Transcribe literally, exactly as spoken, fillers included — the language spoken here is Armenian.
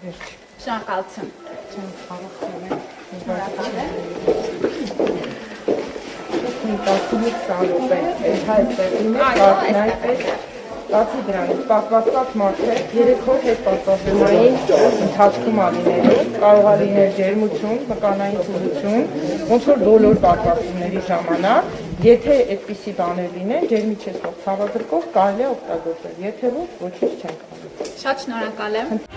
Շնորհակալություն։ տասնհինգ րոպե Կացի դրանից պակվածված մարդը երեք օր հետ պատվաստումային ընթացքում ալիներում կարող է լինել ջերմություն, մկանային ծուլություն, ոնց որ բոլոր պատվաստումների ժամանակ, եթե այդպիսի բաներ լինեն, ջերմիչեցնող ցավադրկով կարելի է օգտագործել, եթե ոչ ոչինչ չենք անում։ Շատ շնորհակալ եմ։